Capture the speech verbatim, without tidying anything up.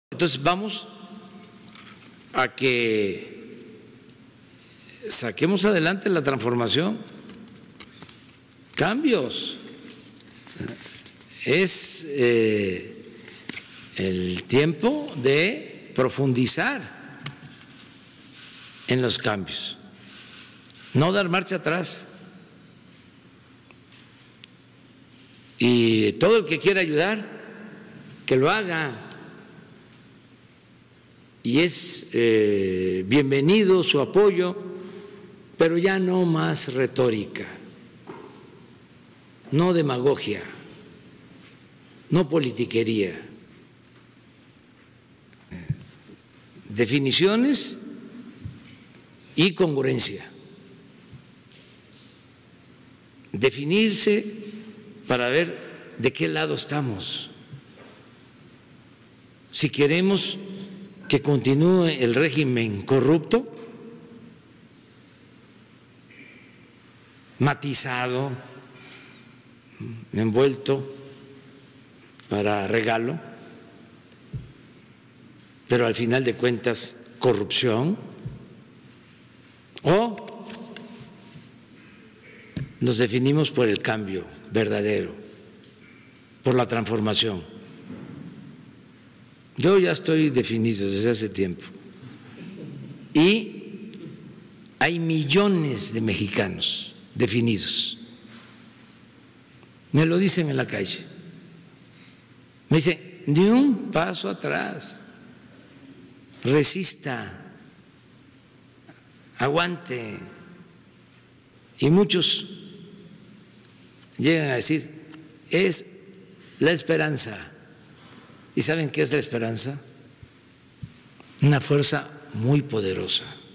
Entonces vamos a que saquemos adelante la transformación, cambios. Es eh, el tiempo de profundizar en los cambios, no dar marcha atrás. Y todo el que quiera ayudar, que lo haga. Y es eh, bienvenido su apoyo, pero ya no más retórica, no demagogia, no politiquería. Definiciones y congruencia. Definirse para ver de qué lado estamos. Si queremos que continúe el régimen corrupto, matizado, envuelto para regalo, pero al final de cuentas corrupción, o nos definimos por el cambio verdadero, por la transformación. Yo ya estoy definido desde hace tiempo y hay millones de mexicanos definidos. Me lo dicen en la calle. Me dicen, ni un paso atrás, resista, aguante. Y muchos llegan a decir, es la esperanza. ¿Y saben qué es la esperanza? Una fuerza muy poderosa.